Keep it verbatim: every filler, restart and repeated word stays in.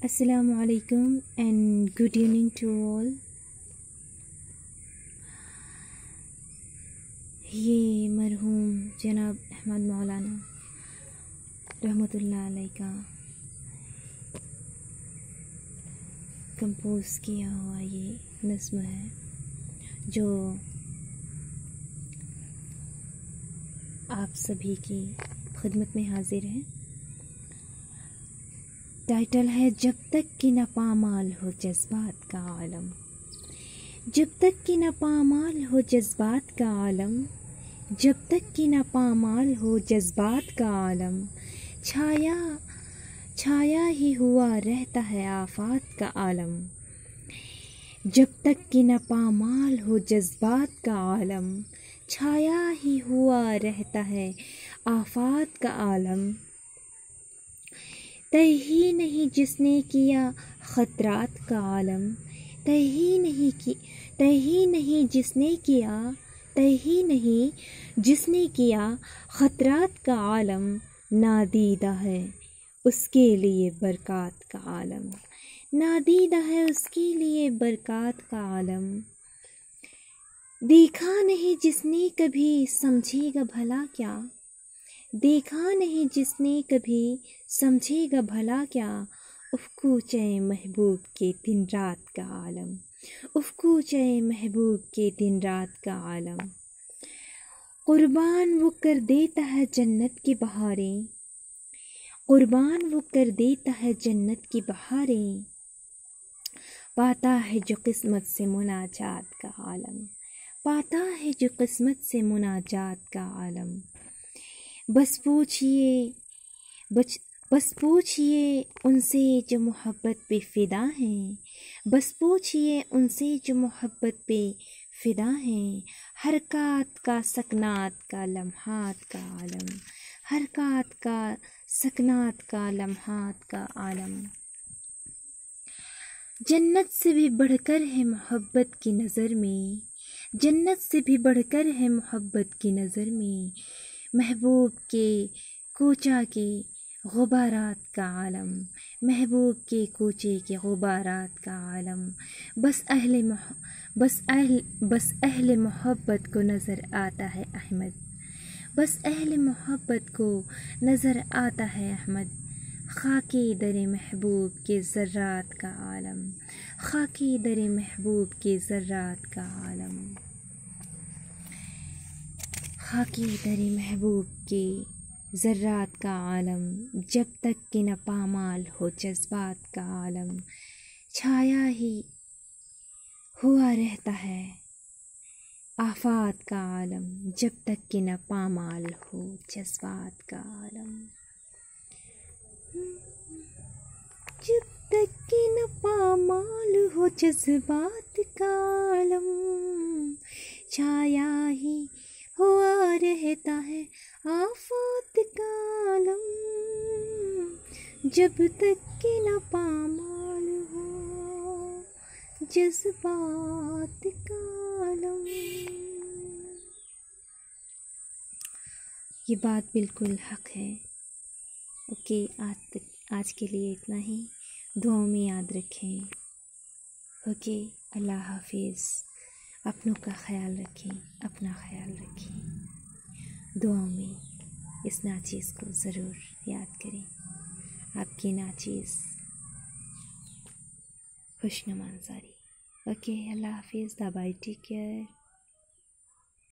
Assalamu alaikum and good evening to all। ये मरहूम जनाब अहमद मौलाना रहमतुल्लाह अलैह का कंपोज किया हुआ ये नज़्म है जो आप सभी की खिदमत में हाजिर है। टाइटल है जब तक कि न पामाल हो जज्बात का आलम। जब तक कि न पामाल हो जज्बात का आलम, जब तक कि न पामाल हो जज्बात का आलम, छाया छाया ही हुआ रहता है आफात का आलम। जब तक कि न पामाल हो जज्बात का आलम, छाया ही हुआ रहता है आफात का आलम। तय ही नहीं जिसने किया खतरात का आलम, तय ही नहीं की तय ही नहीं जिसने किया तय ही नहीं जिसने किया खतरात का आलम। नादीदा है उसके लिए बरक़ात का आलम, नादीदा है उसके लिए बरक़ात का आलम। देखा नहीं जिसने कभी समझेगा भला क्या, देखा नहीं जिसने कभी समझेगा भला क्या। उफ़ चए महबूब के दिन रात का आलम, उफ़ चए महबूब के दिन रात का आलम। कुर्बान वो कर देता है जन्नत की बहारें, कुर्बान वो कर देता है जन्नत की बहारें। पाता है जो किस्मत से मुनाजात का आलम, पाता है जो किस्मत से मुनाजात का आलम। बस पूछिए बच बस पूछिए उनसे जो मोहब्बत पे फ़िदा हैं, बस पूछिए उनसे जो मोहब्बत पे फ़िदा हैं। हरकत का सकनात का लम्हात का आलम, हरकत का सकनात का लम्हात का आलम। जन्नत से भी बढ़कर है मोहब्बत की नज़र में, जन्नत से भी बढ़कर है मोहब्बत की नज़र में। महबूब के कोचा के गुबारात का आलम, महबूब के कोचे के गुबारात का आलम। बस अहले बस अहल बस अहले मोहब्बत को नज़र आता है अहमद, बस अहले मोहब्बत को नज़र आता है अहमद। खाकी दरे महबूब के ज़र्रात का आलम, खाकी दरे महबूब के ज़र्रात का आलम। खाकी दरे महबूब के ज़र्रात का आलम। जब तक कि न पामाल हो जज्बात का आलम, छाया ही हुआ रहता है आफात का आलम। जब तक कि न पामाल हो जज्बात का आलम, जब तक कि न पामाल हो जज्बात का आलम, छाया ही हुआ रहता है आफात का आलम। जब तक कि न पामाल हो जज्बात का आलम। ये बात बिल्कुल हक है। ओके, आज तक आज के लिए इतना ही। दुआओं में याद रखें। ओके, अल्लाह हाफिज़। अपनों का ख्याल रखें, अपना ख्याल रखें। दुआओं में इस नाचीज़ को ज़रूर याद करें। आपकी नाचीज़ खुशनुमा अंसारी। ओके, अल्लाह हाफिज़। Bye, take care.